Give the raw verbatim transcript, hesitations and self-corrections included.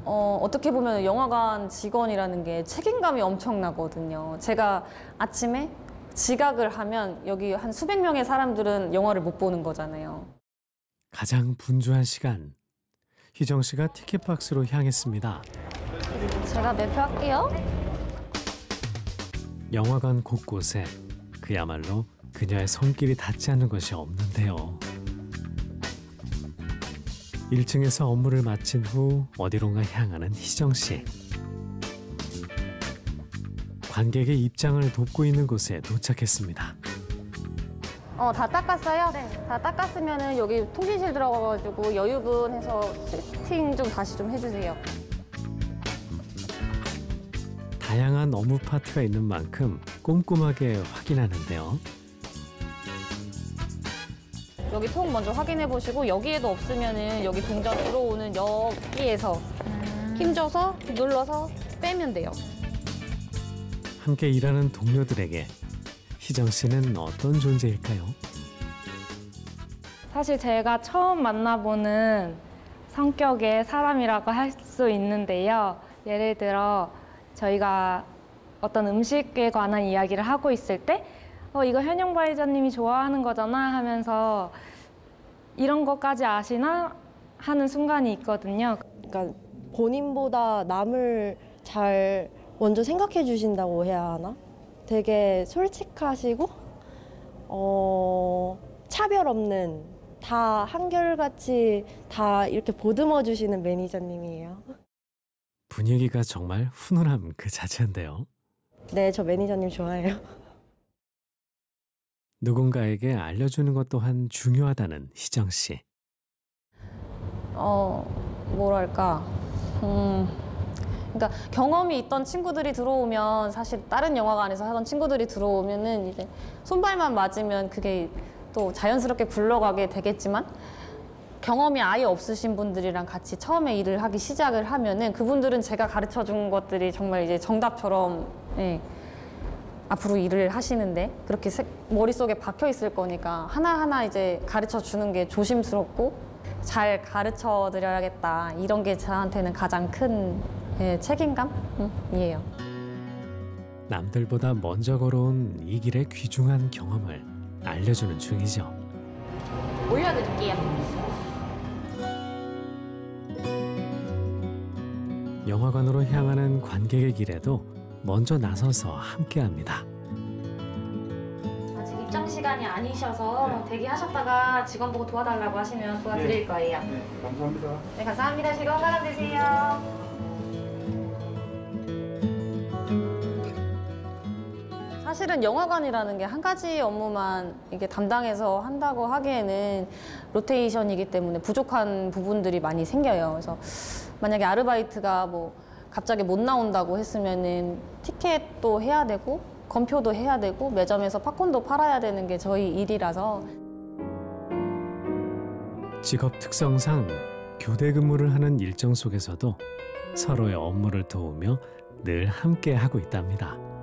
어, 어떻게 보면 영화관 직원이라는 게 책임감이 엄청나거든요. 제가 아침에 지각을 하면 여기 한 수백 명의 사람들은 영화를 못 보는 거잖아요. 가장 분주한 시간. 희정 씨가 티켓박스로 향했습니다. 제가 매표할게요. 영화관 곳곳에 그야말로 그녀의 손길이 닿지 않는 것이 없는데요. 일 층에서 업무를 마친 후 어디론가 향하는 희정 씨. 관객의 입장을 돕고 있는 곳에 도착했습니다. 어, 다 닦았어요? 네. 다 닦았으면은 여기 통신실 들어가가지고 여유분 해서 세팅 좀 다시 좀 해주세요. 다양한 업무 파트가 있는 만큼 꼼꼼하게 확인하는데요. 여기 통 먼저 확인해 보시고 여기에도 없으면은 여기 동전 들어오는 여기에서 음. 힘줘서 눌러서 빼면 돼요. 함께 일하는 동료들에게 희정 씨는 어떤 존재일까요? 사실 제가 처음 만나보는 성격의 사람이라고 할 수 있는데요. 예를 들어 저희가 어떤 음식에 관한 이야기를 하고 있을 때 어, 이거 현영 바이저님이 좋아하는 거잖아 하면서 이런 것까지 아시나 하는 순간이 있거든요. 그러니까 본인보다 남을 잘 먼저 생각해 주신다고 해야 하나? 되게 솔직하시고 어, 차별 없는 다 한결같이 다 이렇게 보듬어 주시는 매니저님이에요. 분위기가 정말 훈훈함 그 자체인데요. 네, 저 매니저님 좋아해요. 누군가에게 알려주는 것 또한 중요하다는 희정 씨. 어, 뭐랄까. 음, 그러니까 경험이 있던 친구들이 들어오면 사실 다른 영화관에서 하던 친구들이 들어오면은 이제 손발만 맞으면 그게 또 자연스럽게 굴러가게 되겠지만 경험이 아예 없으신 분들이랑 같이 처음에 일을 하기 시작을 하면은 그분들은 제가 가르쳐 준 것들이 정말 이제 정답처럼 예, 앞으로 일을 하시는데 그렇게 머릿속에 박혀 있을 거니까 하나하나 이제 가르쳐 주는 게 조심스럽고 잘 가르쳐 드려야겠다. 이런 게 저한테는 가장 큰 예, 책임감이에요. 남들보다 먼저 걸어온 이 길의 귀중한 경험을 알려주는 중이죠. 올려드릴게요. 영화관으로 향하는 관객의 길에도 먼저 나서서 함께합니다. 아직 입장 시간이 아니셔서 네. 대기하셨다가 직원 보고 도와달라고 하시면 도와드릴 네. 거예요. 네, 감사합니다. 네, 감사합니다. 즐거운 관람 되세요. 사실은 영화관이라는 게 한 가지 업무만 이게 담당해서 한다고 하기에는 로테이션이기 때문에 부족한 부분들이 많이 생겨요. 그래서 만약에 아르바이트가 뭐 갑자기 못 나온다고 했으면은 티켓도 해야 되고 검표도 해야 되고 매점에서 팝콘도 팔아야 되는 게 저희 일이라서. 직업 특성상 교대 근무를 하는 일정 속에서도 서로의 업무를 도우며 늘 함께 하고 있답니다.